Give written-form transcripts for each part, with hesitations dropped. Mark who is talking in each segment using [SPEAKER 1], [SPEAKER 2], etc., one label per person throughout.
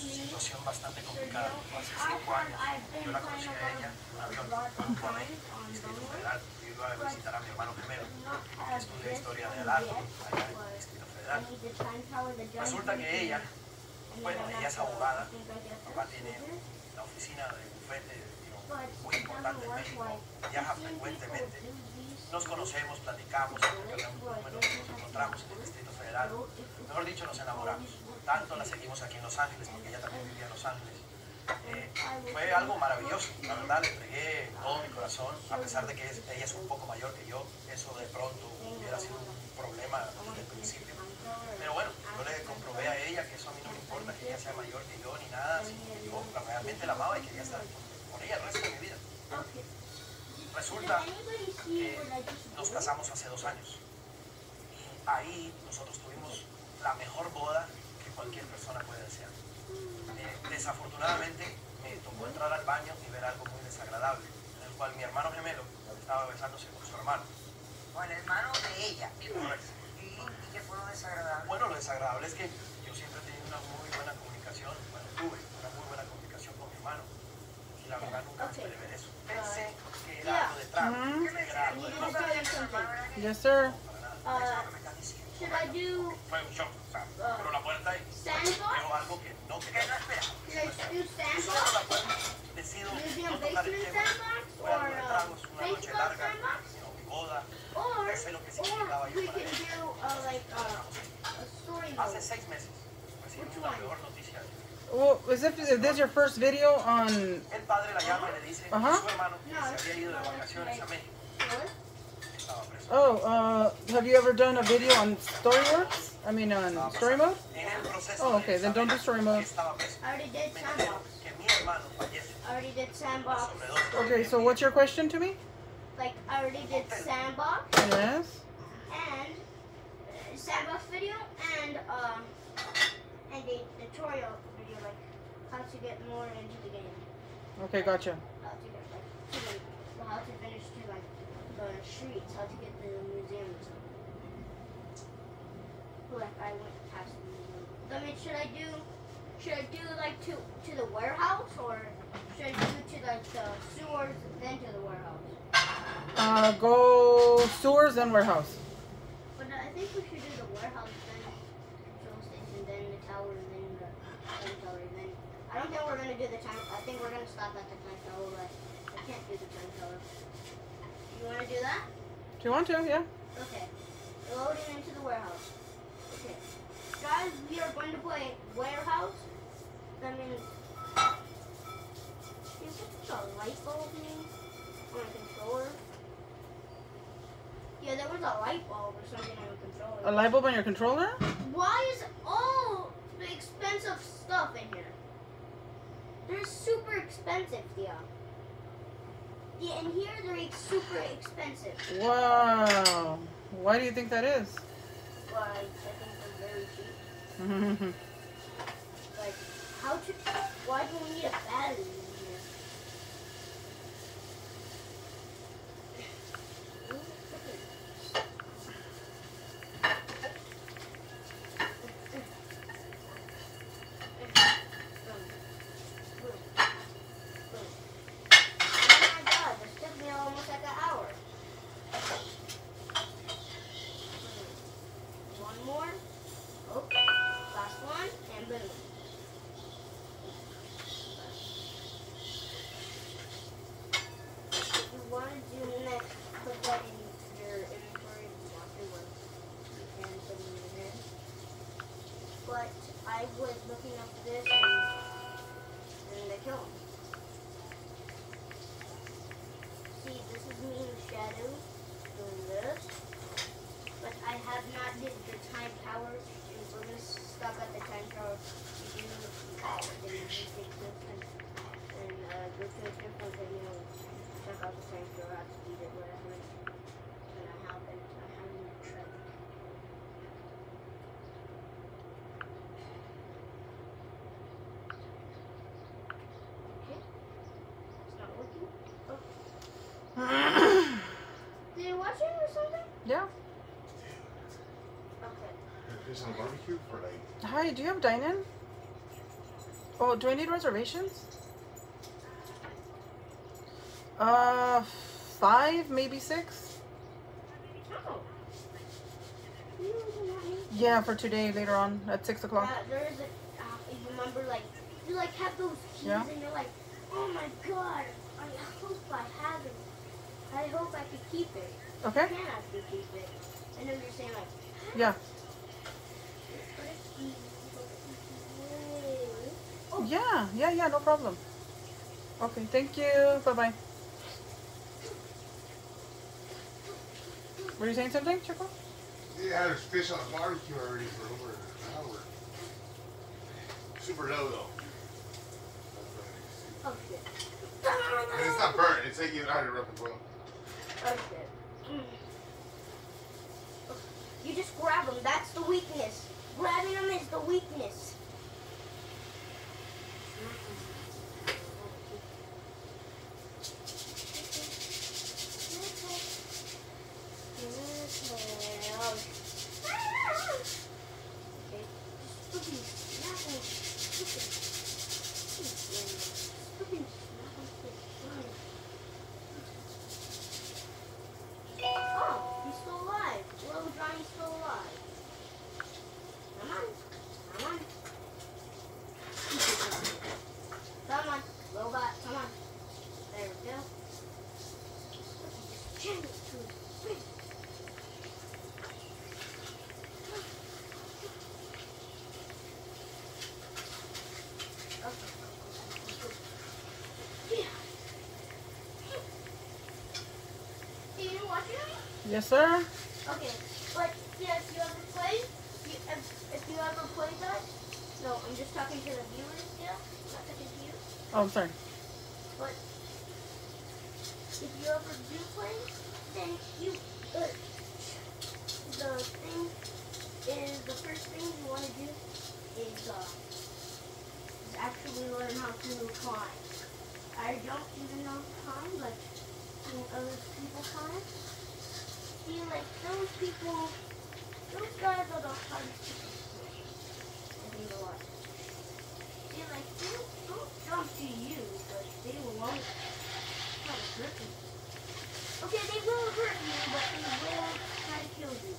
[SPEAKER 1] situación bastante complicada. Hace 5 años yo la conocí a ella en un avión rumbo a México, Distrito Federal. Yo iba a visitar a mi hermano gemelo, que estudia historia del arte allá en el Distrito Federal. Resulta que ella, bueno, ella es abogada, mi papá tiene una oficina de bufete muy importante en México, viaja frecuentemente. Nos conocemos, platicamos, nos encontramos en el Distrito Federal. Mejor dicho, nos enamoramos. Tanto la seguimos aquí en Los Ángeles, porque ella también vivía en Los Ángeles. Fue algo maravilloso, la verdad, le entregué todo mi corazón, a pesar de que ella es un poco mayor que yo, eso de pronto hubiera sido un problema desde el principio. Pero bueno, yo le comprobé a ella que eso a mí no me importa, que ella sea mayor que yo ni nada, sino que yo realmente la amaba y quería estar con ella el resto de mi vida. Resulta que nos casamos hace 2 años y ahí nosotros tuvimos la mejor boda que cualquier persona puede desear. Desafortunadamente me tocó entrar al baño y ver algo muy desagradable, en el cual mi hermano gemelo estaba besándose con su hermano.
[SPEAKER 2] Con el hermano de ella.
[SPEAKER 1] Correcto.
[SPEAKER 2] ¿Y qué fue lo desagradable?
[SPEAKER 1] Bueno, lo desagradable es que yo siempre he tenido una muy buena comunicación, bueno, tuve una muy buena comunicación con mi hermano y la verdad nunca esperé ver eso. Pensé que era algo de trago, que era algo de droga.
[SPEAKER 3] Yes, sir.
[SPEAKER 4] Should I do
[SPEAKER 1] Fue un shock, o sea, pero la puerta ahí
[SPEAKER 4] sandbox?
[SPEAKER 1] veo algo que no quería.
[SPEAKER 4] Should I do
[SPEAKER 1] Solo
[SPEAKER 4] sandbox?
[SPEAKER 1] la puerta, decido
[SPEAKER 4] Museum
[SPEAKER 1] no tocar el
[SPEAKER 4] basement
[SPEAKER 1] tema.
[SPEAKER 4] sandbox
[SPEAKER 1] Fue algo
[SPEAKER 4] or
[SPEAKER 1] de tragos, una noche
[SPEAKER 4] Facebook
[SPEAKER 1] larga,
[SPEAKER 4] sandbox?
[SPEAKER 1] mi boda,
[SPEAKER 4] Or
[SPEAKER 1] sé lo que significaba yo
[SPEAKER 4] we
[SPEAKER 1] para
[SPEAKER 4] can
[SPEAKER 1] ella.
[SPEAKER 4] do like a story
[SPEAKER 1] Hace
[SPEAKER 4] mode.
[SPEAKER 1] 6 meses recibí la peor noticia.
[SPEAKER 3] Well, is this your first video on?
[SPEAKER 1] El padre la llama y le dice que
[SPEAKER 3] Ajá.
[SPEAKER 1] su hermano que se había ido de vacaciones a México
[SPEAKER 4] What?
[SPEAKER 1] estaba preso.
[SPEAKER 3] Oh, have you ever done a video on Storyworks? I mean, on Story Mode?
[SPEAKER 1] En el proceso
[SPEAKER 3] Oh,
[SPEAKER 1] de
[SPEAKER 3] okay, then don't do story mode.
[SPEAKER 1] que estaba preso,
[SPEAKER 4] I already did
[SPEAKER 1] me entero
[SPEAKER 4] sandbox.
[SPEAKER 1] que mi hermano fallece
[SPEAKER 4] I already did
[SPEAKER 1] por
[SPEAKER 4] sandbox.
[SPEAKER 1] sobredosis.
[SPEAKER 3] Okay, so what's your question to me?
[SPEAKER 4] Like I already did sandbox
[SPEAKER 3] Yes.
[SPEAKER 4] and sandbox video and a tutorial video like how to get more into the game.
[SPEAKER 3] Okay, gotcha.
[SPEAKER 4] How to get like how to finish to like the streets, how to get the museum or something. Like I went past the museum. I mean, should I do like to the warehouse or should I do to like the sewers then to the warehouse?
[SPEAKER 3] Go sewers and warehouse.
[SPEAKER 4] But I think we should do the warehouse then control station then the tower and then the time tower and then I don't think we're gonna do the time. I think we're gonna stop at the time tower, but I can't do the time tower. You wanna do that?
[SPEAKER 3] Do you want to? Yeah.
[SPEAKER 4] Okay. Loading into the warehouse. Okay. Guys, we are going to play warehouse. I mean, is it a light bulb name on a controller? Yeah, there was a light bulb or something on the controller.
[SPEAKER 3] A light bulb on your controller?
[SPEAKER 4] Why is all the expensive stuff in here? They're super expensive, Thea. Yeah, in here they're super expensive.
[SPEAKER 3] Wow. Why do you think that is?
[SPEAKER 4] But I think they're very cheap. Like, why do we need a battery in here? Oh my god, this took me almost like an hour. One more. Oh, last one, and boom. If you want to do next, put that in your inventory afterwards. You can put it in there. But I was looking up this and I killed him. See, this is me in the shadow doing this. But I have not did the time tower, and we're gonna stop at the time tower to do then you take this and go to a different video, check out the time tower, how to beat it, whatever. And I haven't tried. Okay, it's not working. Oh. Did you watch it or something?
[SPEAKER 3] Yeah.
[SPEAKER 4] Okay.
[SPEAKER 5] There's some barbecue for like.
[SPEAKER 3] Hi, do you have dine-in? Oh, do I need reservations? 5, maybe 6.
[SPEAKER 4] Oh. You
[SPEAKER 3] Yeah, for today later on at 6 o'clock.
[SPEAKER 4] there is a. You remember, like you like have those keys,
[SPEAKER 3] Yeah.
[SPEAKER 4] and you're like, oh my god, I hope I have it. I hope I could keep it.
[SPEAKER 3] Okay.
[SPEAKER 4] You can actually keep it. And then you're saying like,
[SPEAKER 3] Yeah.
[SPEAKER 4] Oh.
[SPEAKER 3] Yeah, no problem. Okay, thank you. Bye-bye. Were you saying something, Choco?
[SPEAKER 5] Yeah, there's fish on the barbecue already for over an hour. Super low though.
[SPEAKER 4] Oh shit.
[SPEAKER 5] And it's not burnt, it's like you had it rough and well.
[SPEAKER 4] Oh shit. You just grab them. That's the weakness. Grabbing them is the weakness. Oh, he's still alive. Little Johnny's still alive. Come on. Come on. Come on. Robot, come on. There we go. Just jam it to his face. Okay. You watching me?
[SPEAKER 3] Yes, sir.
[SPEAKER 4] Okay, but yeah, if you ever play, if you ever play that, no, I'm just talking to the viewers, yeah, not talking to you.
[SPEAKER 3] Oh, I'm sorry.
[SPEAKER 4] But if you ever do play, then you, the thing is, the first thing you want to do is actually learn how to climb. I don't even know how to climb, but other people climb. See, like, those people, those guys are the hardest people to play. I think a lot. See, like, they don't jump to you, but they won't try to hurt you. Okay, they will hurt you, but they will try to kill you.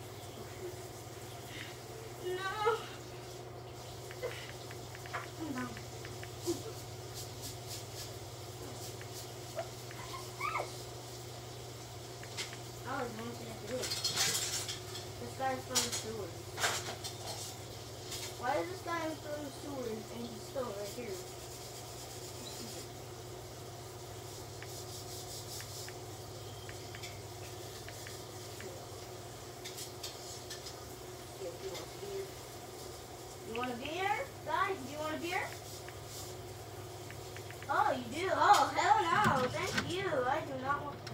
[SPEAKER 4] No. No. Oh, there's one thing I have to do. This guy's from the sewers. Why is this guy from the sewers and he's still right here? You want a beer? Guys, do you want a beer? Oh, you do? Oh, hell no. Thank you. I do not want...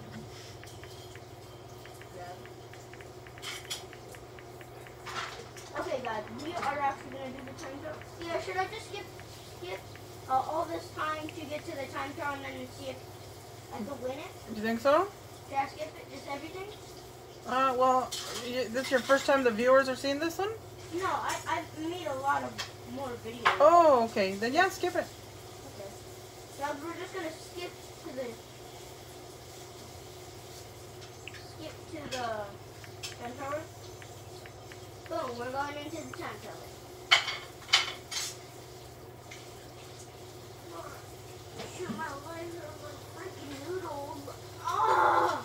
[SPEAKER 4] Okay, guys, we are actually going to do the time trial. Yeah, should I just skip all this time to get to the time trial and then see if I can win it?
[SPEAKER 3] Do you think so?
[SPEAKER 4] Should I skip it? Just everything?
[SPEAKER 3] Well, this is your first time the viewers are seeing this one?
[SPEAKER 4] No, I've made a lot of more videos.
[SPEAKER 3] Oh, okay. Then yeah, skip it.
[SPEAKER 4] Okay. So we're just going to skip to the time tower. Boom, we're going into the time tower. Shoot, my legs are like freaking noodles. Oh!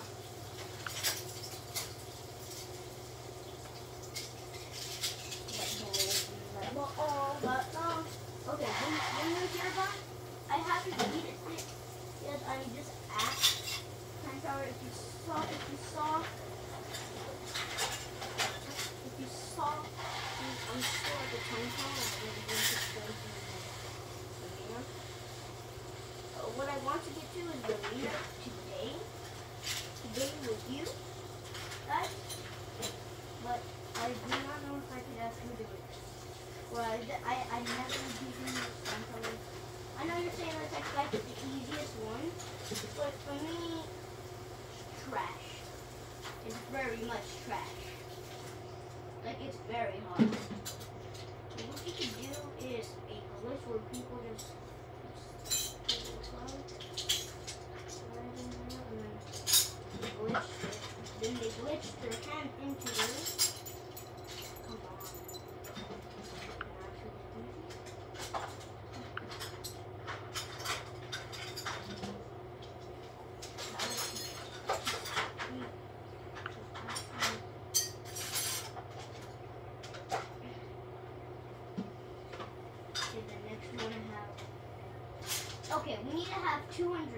[SPEAKER 4] Okay, when you're here, guys, I have to eat it. Yes, I just asked time tower if you saw I'm still at the time tower. I'm going to explain to you. What I want to get to is the arena today with you guys, but I do not know if I could actually do it. Well, I never do this time tower. I know you're saying that like the easiest one, but for me, trash. It's very much trash. Like, it's very hard. What you can do is a glitch where where people just take the card right in there and then they glitched it. Then they glitched their hand into it. Come on. Okay, we need to have 200.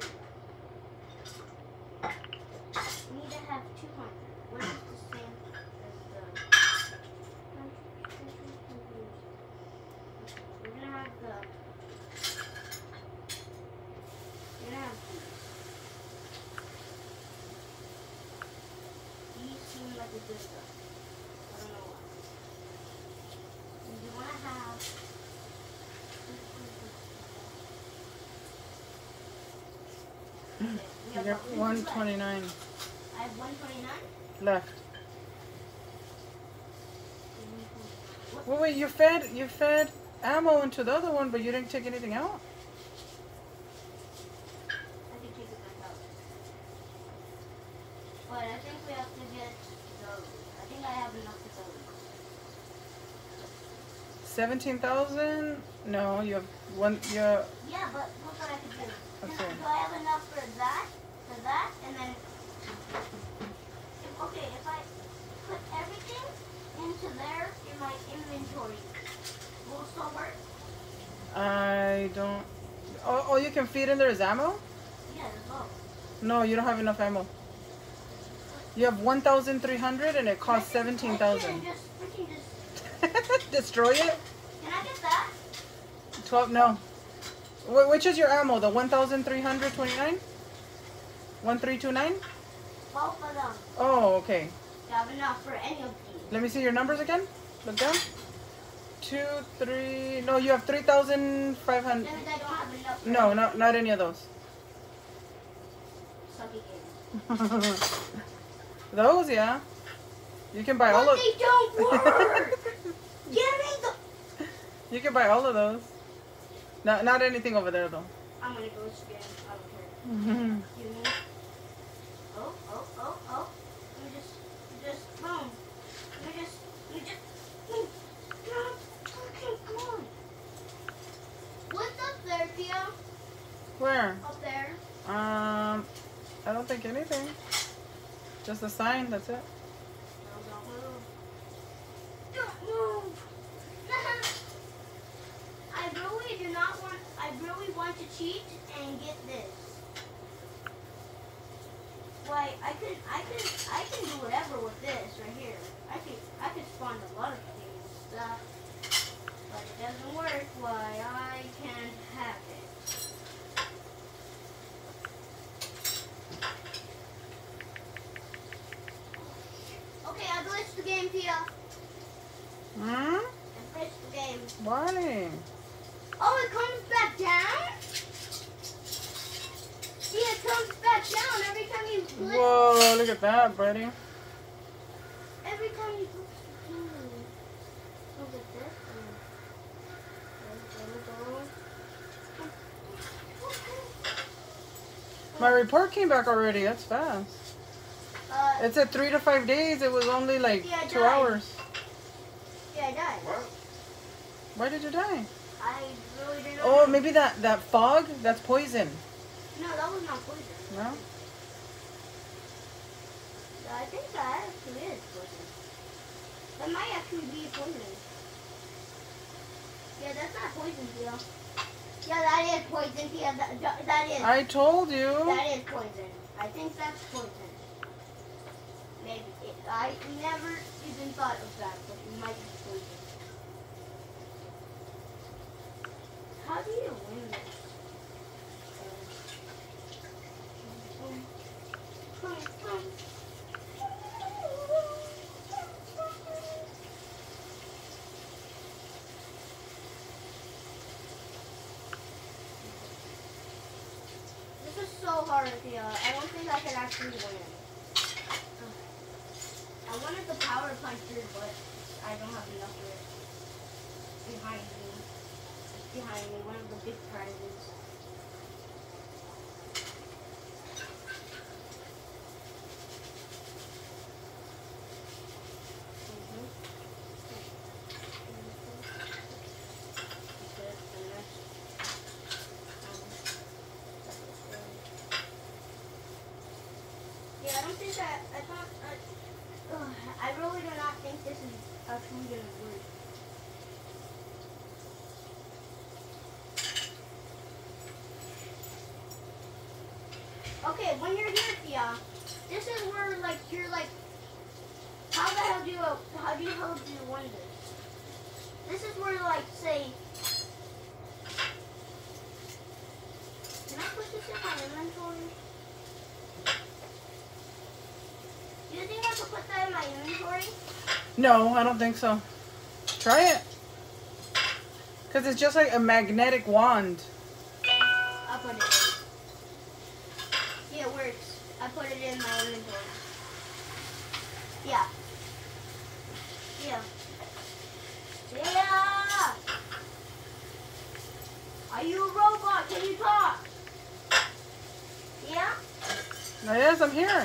[SPEAKER 4] We need to have 200. What is the same as the... We're gonna have the... We're gonna have these. These seem like a good stuff. I don't know why. And you wanna have...
[SPEAKER 3] You got 129
[SPEAKER 4] I have 129?
[SPEAKER 3] left. Wait, you fed ammo into the other one, but you didn't take anything out?
[SPEAKER 4] I can take it back out. But I think we have to get those. I think I have enough for those.
[SPEAKER 3] 17,000? No, you have one. Yeah.
[SPEAKER 4] Yeah, but look what I can do.
[SPEAKER 3] Okay.
[SPEAKER 4] Do I have enough for that, and then... If I put everything into there in my inventory, will it still work?
[SPEAKER 3] I don't. All you can feed in there is ammo?
[SPEAKER 4] Yeah, that's all.
[SPEAKER 3] No, you don't have enough ammo. You have 1,300 and it costs 17,000. Destroy it?
[SPEAKER 4] Can I get that?
[SPEAKER 3] 12? No. Which is your ammo? The 1,329? 1329?
[SPEAKER 4] Both of them.
[SPEAKER 3] Oh, okay.
[SPEAKER 4] Do I have enough for any of these?
[SPEAKER 3] Let me see your numbers again. Look down. 2, 3. No, you have 3,500.
[SPEAKER 4] That means I don't have enough for
[SPEAKER 3] No, not any of those.
[SPEAKER 4] Sucky game.
[SPEAKER 3] Those, yeah. You can buy all
[SPEAKER 4] But
[SPEAKER 3] of.
[SPEAKER 4] they don't work! Give me the...
[SPEAKER 3] You can buy all of those. Not anything over there though.
[SPEAKER 4] I'm gonna go again. I don't care.
[SPEAKER 3] Mhm.
[SPEAKER 4] You need... Oh. Let me just, boom. Let me just, boom. Come on. What's up there, Tia?
[SPEAKER 3] Where?
[SPEAKER 4] Up there.
[SPEAKER 3] I don't think anything. Just a sign. That's it.
[SPEAKER 4] No, don't move. Don't move. I really want to cheat and get this. Why, I can do whatever with this right here. I could spawn a lot of things, but it doesn't work. Why, I can't have it. Okay, I glitched the game, Pia.
[SPEAKER 3] Hmm?
[SPEAKER 4] I glitched the game.
[SPEAKER 3] Why?
[SPEAKER 4] Oh, it comes back down? Yeah, it comes back down every time you glitch.
[SPEAKER 3] Whoa! Look at that, buddy.
[SPEAKER 4] Every time you glitch the game. Look at this.
[SPEAKER 3] My report came back already. That's fast. It said 3 to 5 days. It was only like
[SPEAKER 4] Yeah, I
[SPEAKER 3] 2
[SPEAKER 4] died.
[SPEAKER 3] hours.
[SPEAKER 4] Yeah, I died.
[SPEAKER 5] What?
[SPEAKER 3] Why did you die?
[SPEAKER 4] I really didn't know.
[SPEAKER 3] Oh, maybe that fog. That's poison.
[SPEAKER 4] No, that was not poison.
[SPEAKER 3] No.
[SPEAKER 4] I think that actually is poison. That might actually be poison. Yeah, that's not poison, Theo. Yeah, that is poison, Theo. That is.
[SPEAKER 3] I told you.
[SPEAKER 4] That is poison. I think that's poison. Maybe. I never even thought of that, but it might be poison. How do you win this? This is so hard, Thea. I don't think I can actually win. I wanted the power puncher, but I don't have enough of it behind me. behind me, one of the big prizes. Yeah, I don't think that, I really do not think this is actually going to work. Okay, when you're here, Tia, this is where, like, you're like, how the hell do you win this? This is where, like, say, can I put this in my inventory? Do you think I could put that in my inventory?
[SPEAKER 3] No, I don't think so. Try it. Because it's just like a magnetic wand.
[SPEAKER 4] I'll put it in. Yeah, it works. I put it in my inventory. Yeah. Yeah. Yeah! Are you a robot? Can you talk? Yeah?
[SPEAKER 3] Yes, I'm here.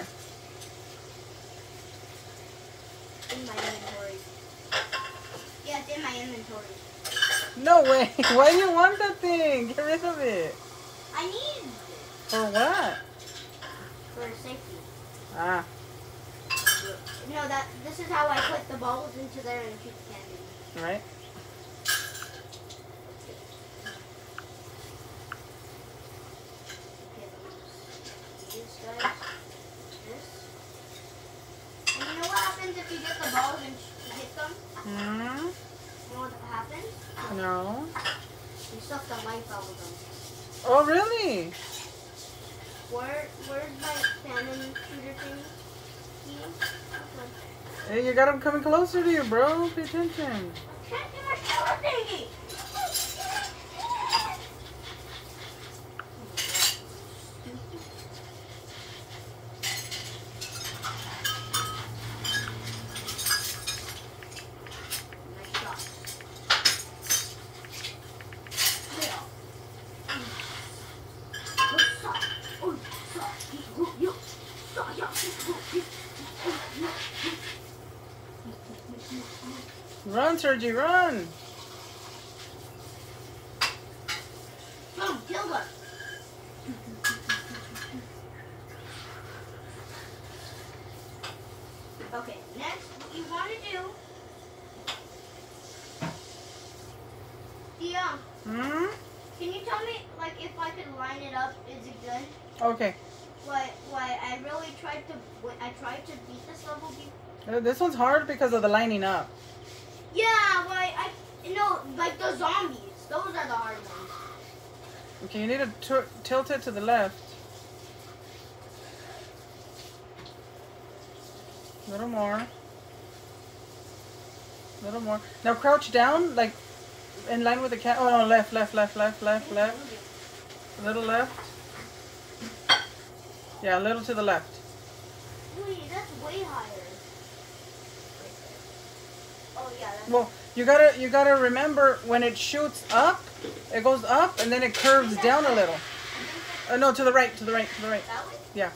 [SPEAKER 4] In my inventory. Yeah, it's in my inventory.
[SPEAKER 3] No way. Why do you want that thing? Get rid of it.
[SPEAKER 4] I need it
[SPEAKER 3] For what?
[SPEAKER 4] for safety.
[SPEAKER 3] Ah.
[SPEAKER 4] No, this is how I put the balls into there and shoot the candy.
[SPEAKER 3] Right.
[SPEAKER 4] Okay, these guys. This. And you know what happens if you get the balls and hit them?
[SPEAKER 3] Hmm?
[SPEAKER 4] You know what happens?
[SPEAKER 3] No.
[SPEAKER 4] You suck the life out of them.
[SPEAKER 3] Oh, really?
[SPEAKER 4] Where's my cannon shooter thing?
[SPEAKER 3] Hey, you got him coming closer to you, bro. Pay attention.
[SPEAKER 4] Can't get my shooter thingy! Nice shot.
[SPEAKER 3] Run, Sergi, run.
[SPEAKER 4] Boom, killed her. Okay, next, what you want to do, Dia,
[SPEAKER 3] Hmm?
[SPEAKER 4] can you tell me, like, if I could line it up, is it good?
[SPEAKER 3] Okay.
[SPEAKER 4] Why I really tried to beat this level before.
[SPEAKER 3] This one's hard because of the lining up.
[SPEAKER 4] Yeah, like the zombies, those are the hard ones.
[SPEAKER 3] Okay, you need to tilt it to the left. A little more. A little more. Now crouch down, like in line with the cat. Oh no, left. A little left. Yeah, a little to the left.
[SPEAKER 4] Wait, that's way higher. Oh yeah, that's
[SPEAKER 3] Well, you gotta remember when it shoots up, it goes up and then it curves down a little. No, to the right.
[SPEAKER 4] that way?
[SPEAKER 3] Yeah.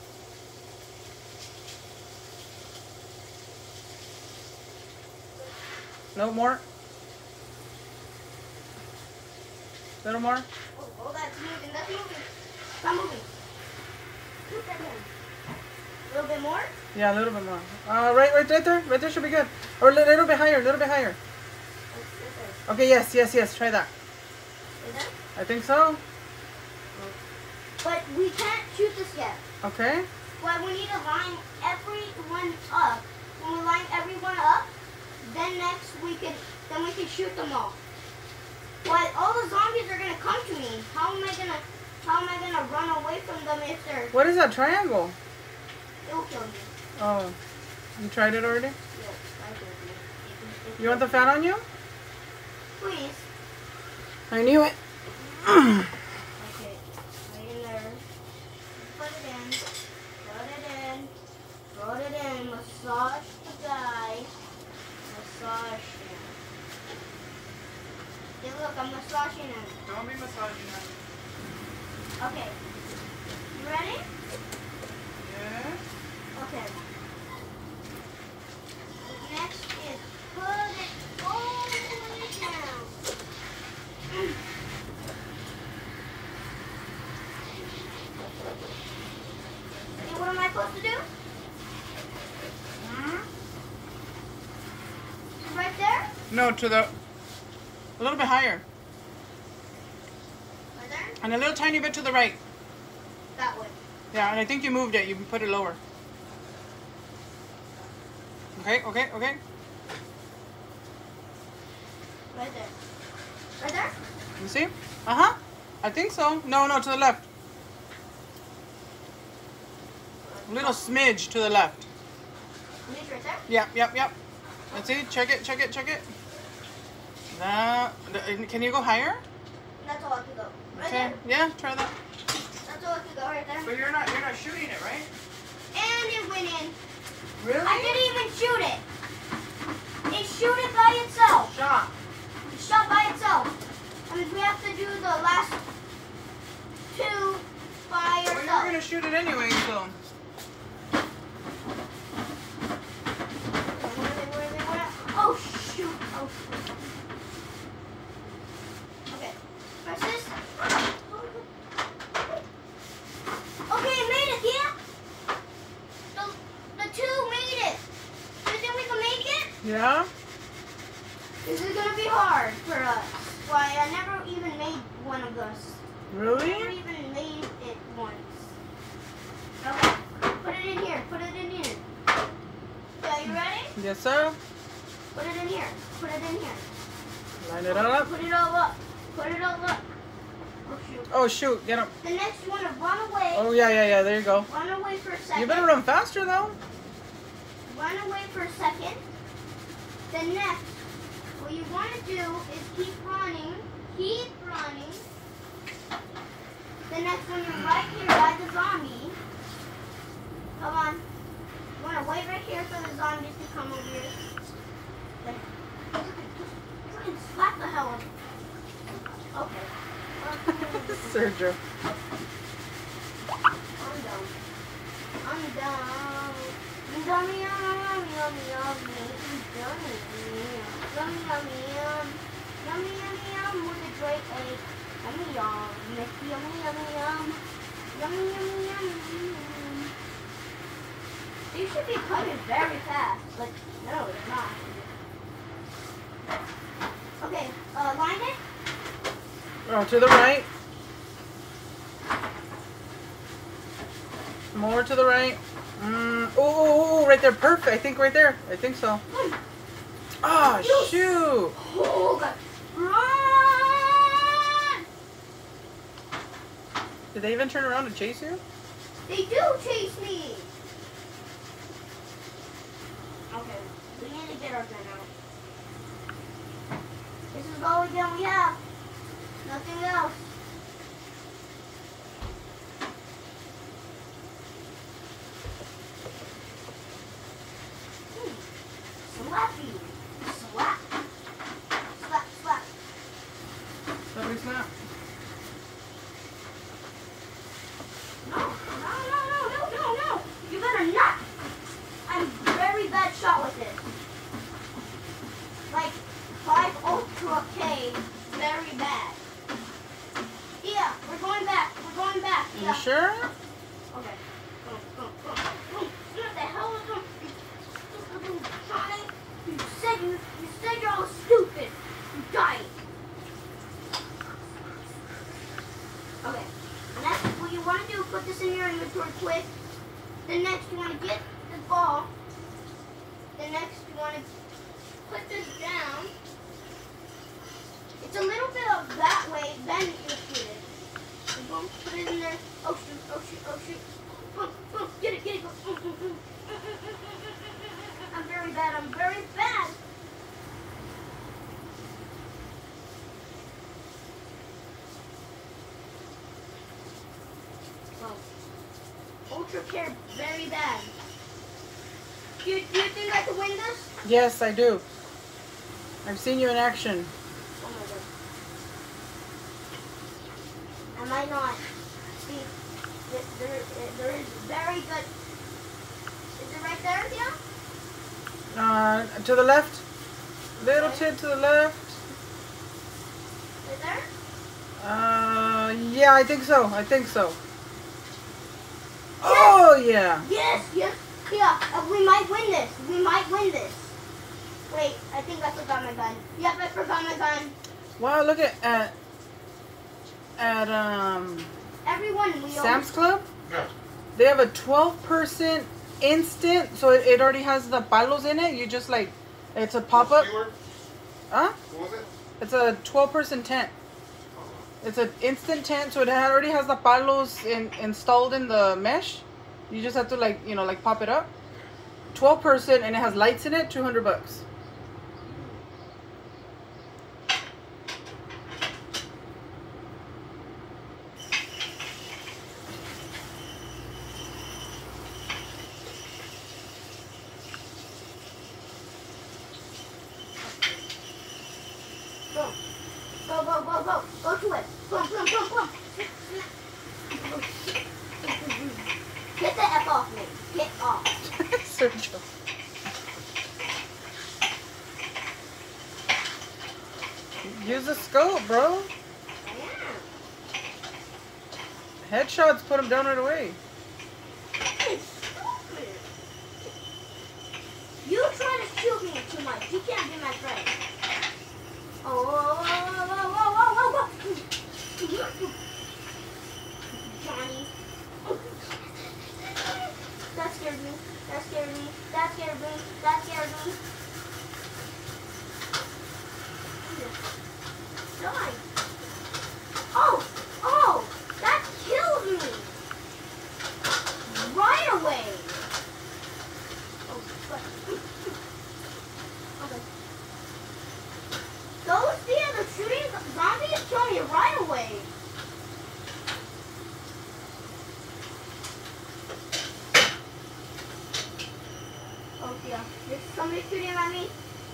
[SPEAKER 3] No more. Little more.
[SPEAKER 4] Oh, that's moving. Stop moving. Put that down. A little bit more?
[SPEAKER 3] Yeah, a little bit more. Right there. Right there should be good. Or a little bit higher. Okay, yes. Try that.
[SPEAKER 4] Is that?
[SPEAKER 3] I think so.
[SPEAKER 4] But we can't shoot this yet.
[SPEAKER 3] Okay.
[SPEAKER 4] But we need to line everyone up. When we line everyone up, then next we can shoot them all. But all the zombies are gonna come to me. How am I gonna run away from them if they're?
[SPEAKER 3] What is that triangle?
[SPEAKER 4] It will kill me.
[SPEAKER 3] Oh, you tried it already?
[SPEAKER 4] Yes, I did.
[SPEAKER 3] You want the fat on you?
[SPEAKER 4] Please.
[SPEAKER 3] I knew it.
[SPEAKER 4] Okay, right in there. Put it in. Massage the guy. Massage him. Okay, look, Look, I'm massaging him.
[SPEAKER 3] Don't be massaging him.
[SPEAKER 4] Okay. You ready?
[SPEAKER 3] Yeah.
[SPEAKER 4] Okay. Next is put it all the way down. And what am I supposed to do? Right there?
[SPEAKER 3] No, to the... A little bit higher.
[SPEAKER 4] Right there?
[SPEAKER 3] And a little tiny bit to the right.
[SPEAKER 4] That way.
[SPEAKER 3] Yeah, and I think you moved it. You put it lower. Okay, okay, okay.
[SPEAKER 4] Right there. Right there?
[SPEAKER 3] You see? Uh-huh. I think so. No, no, to the left. A little smidge to the left.
[SPEAKER 4] Smidge right there?
[SPEAKER 3] Yep, yep, yep. Let's see. Check it, check it, check it. That. Can you go higher?
[SPEAKER 4] That's all I could go. Right
[SPEAKER 3] Okay.
[SPEAKER 4] there?
[SPEAKER 3] Yeah, try that.
[SPEAKER 4] That's all I could go right there.
[SPEAKER 3] But you're not shooting it, right?
[SPEAKER 4] And it went in.
[SPEAKER 3] Really?
[SPEAKER 4] I didn't even shoot it. It shoot it by itself.
[SPEAKER 3] Shot.
[SPEAKER 4] It shot by itself. I mean, we have to do the last two by
[SPEAKER 3] Well, you're
[SPEAKER 4] ourselves.
[SPEAKER 3] gonna shoot it anyway, so.
[SPEAKER 4] Oh shoot! Oh shoot! Okay, press this. Okay, it made it. Yeah. The two made it. Do you think we can make it?
[SPEAKER 3] Yeah.
[SPEAKER 4] This is gonna be hard for us. Why? I never even made one of those. Never
[SPEAKER 3] Really?
[SPEAKER 4] even made it once. Okay, put it in here. Put it in here. Yeah, you ready?
[SPEAKER 3] Yes, sir.
[SPEAKER 4] Put it in here. Put it in here.
[SPEAKER 3] Line it up.
[SPEAKER 4] Put it all up. Put it all up. Oh shoot.
[SPEAKER 3] Oh shoot! Get him.
[SPEAKER 4] The next one to run away.
[SPEAKER 3] Oh yeah, yeah, yeah. There you go.
[SPEAKER 4] Run away for a second.
[SPEAKER 3] You better run faster though.
[SPEAKER 4] Run away for a second. The next, what you want to do is keep running. Keep running. The next one, you're right here by the zombie. Come on. You want to wait right here for the zombies to come over here. Then, fucking slap the hell out of him. Okay.
[SPEAKER 3] Sergio.
[SPEAKER 4] I'm done. I'm done. Yummy, yummy, yummy, yummy. Yummy, yummy, yummy, yum. Yummy, yummy, yum with a great egg. Yummy, yum. Yummy, yummy, yum. Yummy, yummy, yummy. You should be cutting very fast, but no, it's not. Okay, line it.
[SPEAKER 3] Oh, to the right. More to the right. Oh, right there. Perfect. I think right there. I think so. Ah, oh, shoot.
[SPEAKER 4] Oh, God. Run!
[SPEAKER 3] Did they even turn around to chase you?
[SPEAKER 4] They do chase me. Okay, we need to get our gun out. This is all the gun we have. Nothing else. Slappy. Slap. Slap, slap.
[SPEAKER 3] Let me snap.
[SPEAKER 4] No. You better not. I'm very bad shot with this. Like 5 Ultra K, very bad. Yeah, we're going back.
[SPEAKER 3] You
[SPEAKER 4] Yeah.
[SPEAKER 3] sure?
[SPEAKER 4] Okay. Go. What the hell is going? You said you're all stupid. You died. Okay. And that's what you want to do. Put this in your inventory quick. Then next you want to get the ball. Then next you want to put this down. It's a little bit of that way. Then you shoot it. And boom, put it in there. Oh shoot. Boom. Get it. Boom. I'm very bad. Oh. Ultra care very bad. Do you think I can win this?
[SPEAKER 3] Yes, I do. I've seen you in action.
[SPEAKER 4] Oh my god. I might not. See, there is very good. Is it right there, yeah?
[SPEAKER 3] To the left. Little tit to the left.
[SPEAKER 4] Right there?
[SPEAKER 3] Yeah, I think so. I think so. Oh, yeah.
[SPEAKER 4] Yes, yes. Yeah, we might win this. We might win this. Wait, I think I forgot my gun. Yep, I forgot my gun.
[SPEAKER 3] Wow, look at
[SPEAKER 4] Everyone, we
[SPEAKER 3] Sam's Club.
[SPEAKER 5] Yeah.
[SPEAKER 3] They have a 12% instant, so it already has the palos in it. You just like, it's a pop-up.
[SPEAKER 5] Skewer?
[SPEAKER 3] Huh?
[SPEAKER 5] What was it?
[SPEAKER 3] It's a 12% tent. It's an instant tent, so it already has the palos installed in the mesh. You just have to like, you know, like pop it up. 12%, and it has lights in it. $200.
[SPEAKER 4] Go. Go, go, go, go. Go to it. Boom, boom, boom, boom. Get the F off me. Get off.
[SPEAKER 3] Sergio. Use the scope, bro.
[SPEAKER 4] Yeah.
[SPEAKER 3] Headshots put him down right away.
[SPEAKER 4] It's stupid. You try to shoot me too much. You can't be my friend. Oh, Johnny. That scared me. That scared me. That scared me. That scared me. Die. Oh, oh, that killed me. Right away. Oh, but. Okay. Those the shooting zombies kill me right away. Oh dear, there's somebody shooting at me.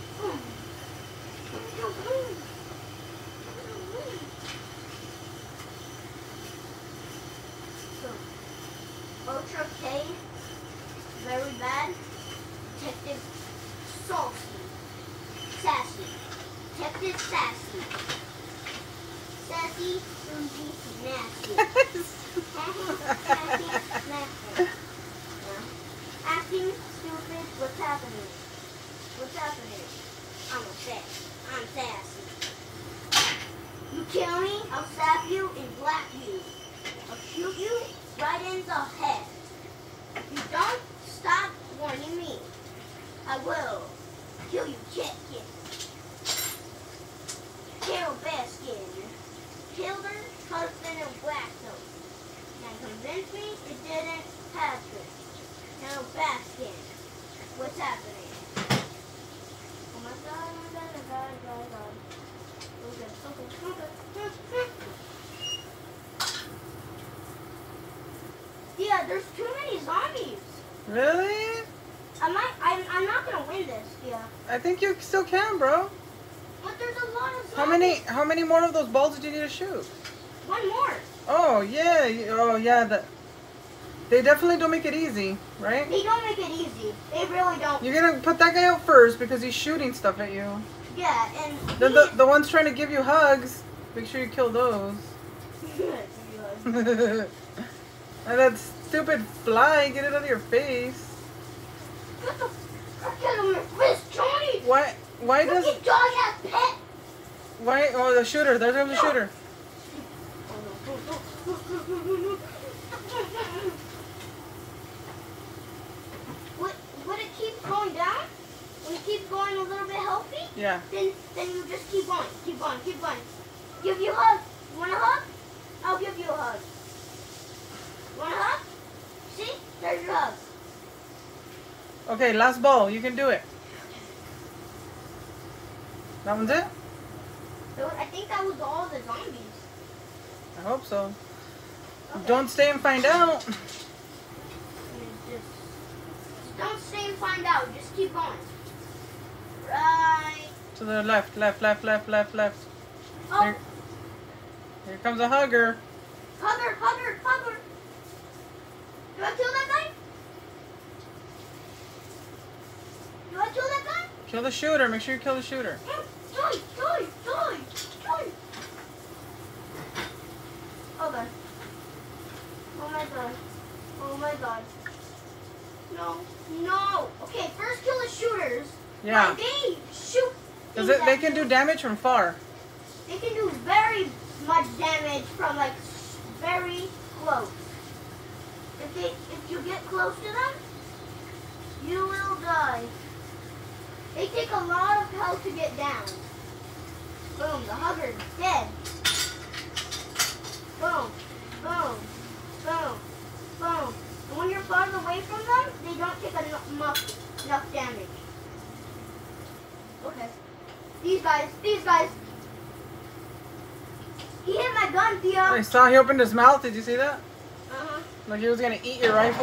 [SPEAKER 4] So, Ultra K, very bad. Detective Salty, Sassy. Detective Sassy. Sassy, Susie, Nasty. Sassy, nasty. Yeah. Acting stupid, what's happening? What's happening? I'm sassy. You kill me, I'll stab you and black you. I'll shoot you right in the head. If you don't stop warning me, I will kill you, chicken. Carol Baskin. Killed her husband and Blackstone. Now convince me it didn't happen. Carol Baskin. What's happening? Oh my god, oh my god, oh my god, oh my god. Okay. Yeah, there's too many zombies.
[SPEAKER 3] Really?
[SPEAKER 4] I'm not gonna win this, yeah.
[SPEAKER 3] I think you still can, bro.
[SPEAKER 4] But there's a lot of zombies.
[SPEAKER 3] How many more of those balls did you need to shoot?
[SPEAKER 4] One more.
[SPEAKER 3] Oh yeah, they definitely don't make it easy, right?
[SPEAKER 4] They don't make it easy. They really don't.
[SPEAKER 3] You're gonna put that guy out first because he's shooting stuff at you.
[SPEAKER 4] Yeah, and
[SPEAKER 3] Then the ones trying to give you hugs, make sure you kill those. And that stupid fly, get it out of your face.
[SPEAKER 4] Get the frick out of my face, Johnny!
[SPEAKER 3] Why does
[SPEAKER 4] Freaking dog ass pet!
[SPEAKER 3] why? Oh, the shooter. There's the shooter.
[SPEAKER 4] Would it keep going down? When it keeps going a little bit healthy?
[SPEAKER 3] Yeah.
[SPEAKER 4] Then you just keep going. Keep going. Keep going. Give you a hug. You want a hug? I'll give you a hug. You want a hug? See? There's your hug.
[SPEAKER 3] Okay, last ball. You can do it. That one's it?
[SPEAKER 4] I think that was all the zombies.
[SPEAKER 3] I hope so.
[SPEAKER 4] Okay.
[SPEAKER 3] Don't stay and find out.
[SPEAKER 4] Just don't stay and find out. Just keep going. Right.
[SPEAKER 3] To the left.
[SPEAKER 4] Oh,
[SPEAKER 3] Here comes a hugger.
[SPEAKER 4] Hover, hover, hover. Do I kill that guy? Do I kill that guy?
[SPEAKER 3] Kill the shooter. Make sure you kill the shooter.
[SPEAKER 4] Die, die, die, die. Oh god. Oh my god. Oh my god. No, no. Okay, first kill the shooters.
[SPEAKER 3] Yeah.
[SPEAKER 4] When they shoot.
[SPEAKER 3] Because
[SPEAKER 4] things
[SPEAKER 3] they
[SPEAKER 4] at
[SPEAKER 3] can
[SPEAKER 4] you,
[SPEAKER 3] do damage from far.
[SPEAKER 4] They can do very much damage from like very close. If you get close to them, you will die. They take a lot of health to get down. Boom, the hugger's dead. Boom, boom, boom, boom. And when you're farther away from them, they don't take enough damage. Okay. These guys. He hit my gun, Theo.
[SPEAKER 3] I saw he opened his mouth. Did you see that?
[SPEAKER 4] Uh-huh.
[SPEAKER 3] Like he was going to eat your rifle.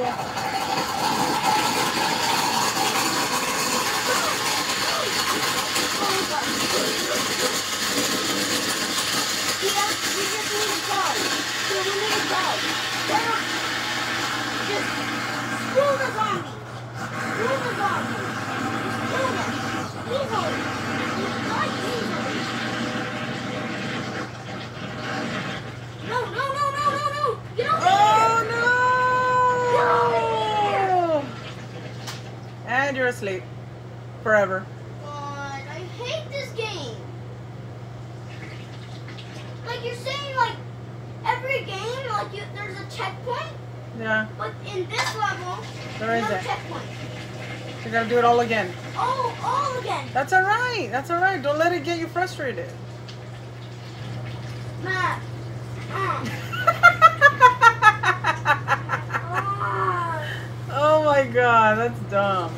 [SPEAKER 3] And you're asleep. Forever.
[SPEAKER 4] God, I hate this game. Like you're saying, like every game, like there's a checkpoint,
[SPEAKER 3] Yeah.
[SPEAKER 4] but in this level,
[SPEAKER 3] There
[SPEAKER 4] no
[SPEAKER 3] isn't.
[SPEAKER 4] checkpoint.
[SPEAKER 3] You gotta do it all again.
[SPEAKER 4] All again.
[SPEAKER 3] That's alright. That's alright. Don't let it get you frustrated.
[SPEAKER 4] Matt.
[SPEAKER 3] Oh my god, that's dumb.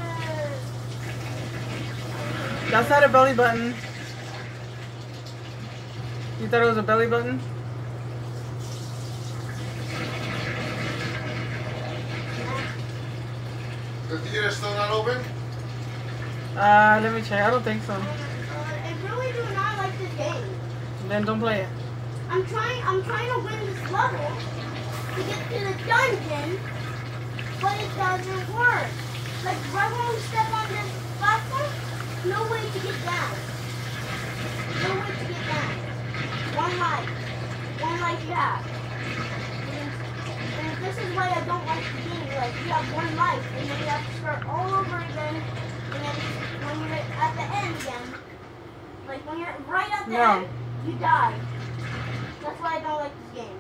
[SPEAKER 3] That's not a belly button. You thought it was a belly button?
[SPEAKER 5] The theater's still not open?
[SPEAKER 3] Let me check. I don't think so.
[SPEAKER 4] I really do not like this game.
[SPEAKER 3] Then don't play it.
[SPEAKER 4] I'm trying to win this level to get to the dungeon, but it doesn't work. Like right when we step on this platform, no way to get down. No way to get down. One life you have. And this is why I don't like the game. Like you have one life, and then you have to start all over again. And then when you're at the end again, like when you're right at the end, you die. That's why I don't like this game.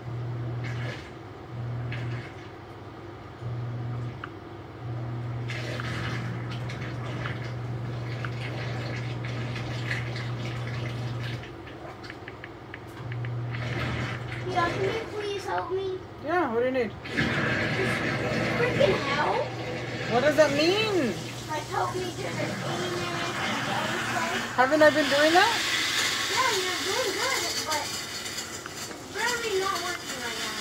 [SPEAKER 4] Yeah, can you please help me?
[SPEAKER 3] Yeah, what do you need?
[SPEAKER 4] Freaking hell!
[SPEAKER 3] What does that mean?
[SPEAKER 4] Like help me to the 80 minutes and the other side.
[SPEAKER 3] Haven't I been doing that?
[SPEAKER 4] Yeah, you're doing good, but it's really not working right now.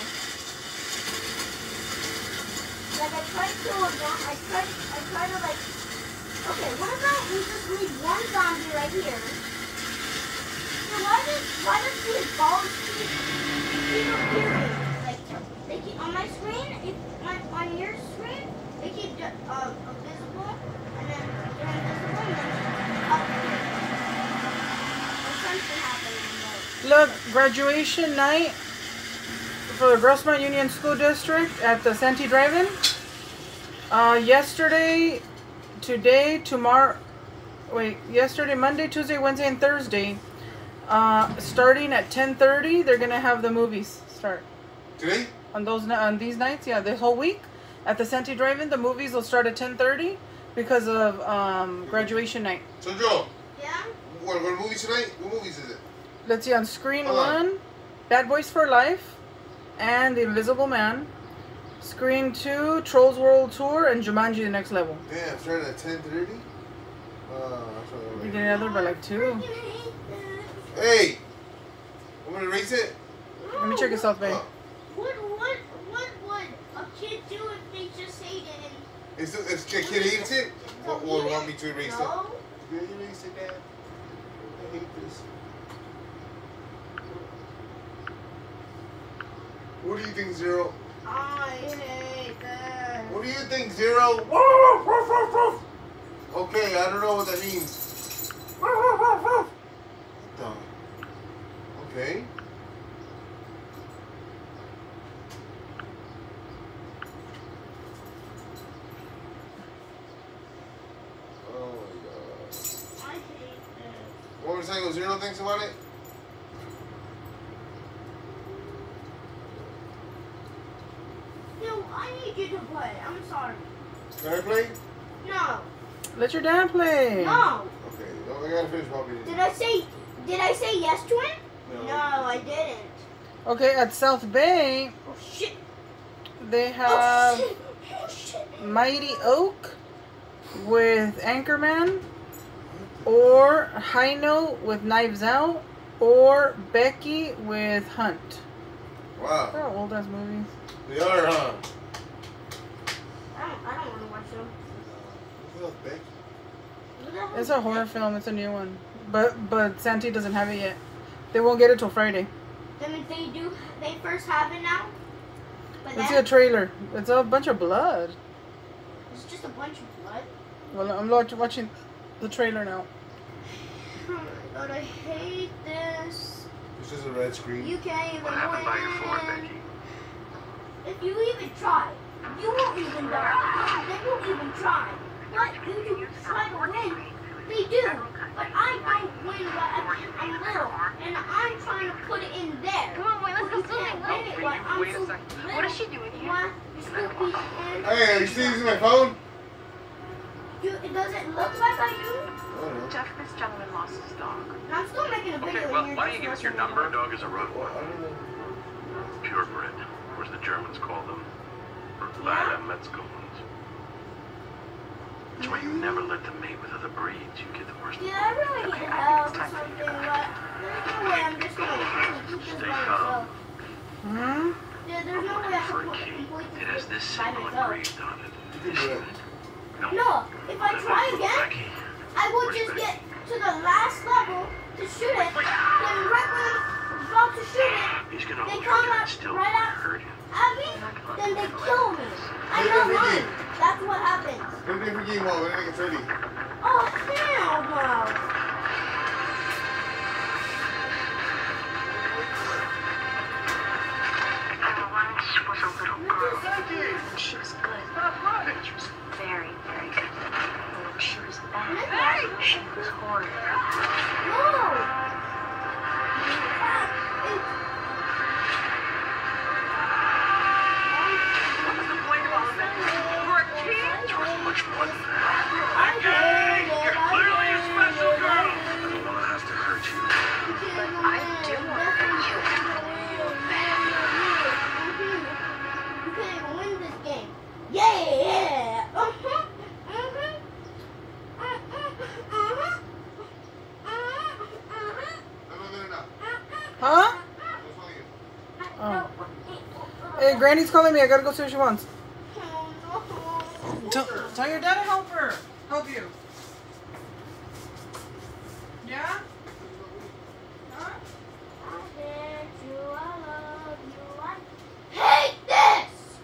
[SPEAKER 4] Like I tried to like, okay, what about we just leave one zombie right here? So why does these balls keep appearing? Like they keep on my screen, on your screen, they keep invisible, and then they're invisible, and then up here. There's something happening.
[SPEAKER 3] Look, graduation night for the Grossmont Union School District at the Santee Drive-In. Yesterday, today, tomorrow, yesterday, Monday, Tuesday, Wednesday, and Thursday, starting at 10:30, they're gonna have the movies start.
[SPEAKER 5] Today?
[SPEAKER 3] On these nights, yeah, this whole week at the Santee Drive-In, the movies will start at 10:30 because of graduation night.
[SPEAKER 5] So Joe,
[SPEAKER 4] Yeah?
[SPEAKER 5] what movies tonight? What movies is it?
[SPEAKER 3] Let's see, on screen
[SPEAKER 5] Hold on.
[SPEAKER 3] 1, Bad Boys for Life and The Invisible Man. Screen 2, Trolls World Tour and Jumanji The Next Level.
[SPEAKER 5] Damn, starting at 10:30?
[SPEAKER 3] You get another by like 2.
[SPEAKER 5] Hey! I'm gonna erase it?
[SPEAKER 3] Let me check it South Bay.
[SPEAKER 4] What would a kid do if they just hated him?
[SPEAKER 5] If kid hates it? What would want me to erase it?
[SPEAKER 4] No.
[SPEAKER 5] You erase it, Dad? I hate this. What do you think, Zero?
[SPEAKER 4] I hate that.
[SPEAKER 5] What do you think, Zero? Okay, I don't know what that means. What the? Okay. Oh my god.
[SPEAKER 4] I hate this.
[SPEAKER 5] What was I saying? Zero thinks about it?
[SPEAKER 4] No, I need you to play. I'm sorry.
[SPEAKER 5] Can I play?
[SPEAKER 4] No.
[SPEAKER 3] Let your dad play.
[SPEAKER 4] No.
[SPEAKER 5] Okay, no, I gotta finish popping.
[SPEAKER 4] Did I say yes to him? No, I didn't.
[SPEAKER 3] Okay, at South Bay,
[SPEAKER 4] Oh shit.
[SPEAKER 3] they
[SPEAKER 4] Oh
[SPEAKER 3] have
[SPEAKER 4] shit. Oh shit.
[SPEAKER 3] Mighty Oak with Anchorman, or High Note with Knives Out, or Becky with Hunt.
[SPEAKER 5] Wow.
[SPEAKER 3] They're all old ass movies.
[SPEAKER 5] They are, huh?
[SPEAKER 4] I don't want to watch them.
[SPEAKER 5] What the hell's Becky?
[SPEAKER 4] Who the hell
[SPEAKER 3] It's
[SPEAKER 4] is
[SPEAKER 3] a horror film. It's a new one, but Santi doesn't have it yet. They won't get it till Friday.
[SPEAKER 4] That means they first have it now? But
[SPEAKER 3] Let's see
[SPEAKER 4] then,
[SPEAKER 3] a trailer. It's a bunch of blood.
[SPEAKER 4] it's just a bunch of blood.
[SPEAKER 3] Well, I'm watching the trailer now.
[SPEAKER 4] Oh my god, I hate this.
[SPEAKER 5] It's just a red screen.
[SPEAKER 4] You can't even
[SPEAKER 6] What happened by your fort,
[SPEAKER 4] win.
[SPEAKER 6] Becky?
[SPEAKER 4] If you even try, you won't even die. They won't even try. But you try to win. They do. But I don't win, but I'm little. And I'm trying to put it in there.
[SPEAKER 7] Come on, wait, let's go swimming.
[SPEAKER 4] Win it, but I'm
[SPEAKER 6] Wait a
[SPEAKER 4] so
[SPEAKER 6] second.
[SPEAKER 4] little.
[SPEAKER 7] What is she doing here?
[SPEAKER 4] Why? You stupid. And
[SPEAKER 5] Hey, are you still using my phone?
[SPEAKER 4] it doesn't look like I do.
[SPEAKER 5] I don't know.
[SPEAKER 7] Jeff, this gentleman lost his dog.
[SPEAKER 4] And I'm still making a video
[SPEAKER 6] Okay, well,
[SPEAKER 4] in here.
[SPEAKER 6] why don't you give us your number?
[SPEAKER 8] Our dog is a
[SPEAKER 5] I
[SPEAKER 8] Rottweiler,
[SPEAKER 5] don't know.
[SPEAKER 8] purebred, or as the Germans call them, Berkleider Metzgerhund. That's why you never let them mate with other breeds. You get the worst.
[SPEAKER 4] Yeah, I really need
[SPEAKER 7] Okay, I
[SPEAKER 4] help
[SPEAKER 7] think
[SPEAKER 4] or
[SPEAKER 7] it's time for you
[SPEAKER 4] something,
[SPEAKER 7] to go.
[SPEAKER 4] but there's no way I'm just gonna keep this
[SPEAKER 8] Stay
[SPEAKER 4] by
[SPEAKER 8] calm.
[SPEAKER 4] myself.
[SPEAKER 3] Hmm?
[SPEAKER 4] Yeah, there's no way I
[SPEAKER 8] For
[SPEAKER 4] can
[SPEAKER 8] a key,
[SPEAKER 4] complete
[SPEAKER 8] it has this
[SPEAKER 4] this by
[SPEAKER 8] symbol
[SPEAKER 4] myself.
[SPEAKER 8] engraved on it.
[SPEAKER 5] You can do it.
[SPEAKER 4] No, if I try again,
[SPEAKER 8] Becky,
[SPEAKER 4] I will just get to the last level to shoot it. Then right when I'm about to shoot it,
[SPEAKER 8] he's gonna
[SPEAKER 4] they
[SPEAKER 8] hold
[SPEAKER 4] come
[SPEAKER 8] your gun
[SPEAKER 4] up
[SPEAKER 8] still
[SPEAKER 4] right
[SPEAKER 8] and
[SPEAKER 4] out
[SPEAKER 8] hurt you.
[SPEAKER 4] at me, then they kill me. I know mine. That's what happens.
[SPEAKER 5] Play a different game while when it gets ready.
[SPEAKER 4] Oh, hell no.
[SPEAKER 7] She was a little girl. She was good. She was very, very good. And when she was bad, she was horrible.
[SPEAKER 4] No.
[SPEAKER 8] Much more than that.
[SPEAKER 4] Okay, you're clearly a special girl.
[SPEAKER 8] I don't want to have to hurt you.
[SPEAKER 7] But I do want to hurt you.
[SPEAKER 4] You can't even win this game. Yeah.
[SPEAKER 3] Huh? Oh. Hey, Granny's calling me. I gotta go see what she wants. Tell your dad to help her. Help you. Yeah? Huh?
[SPEAKER 4] Hate this!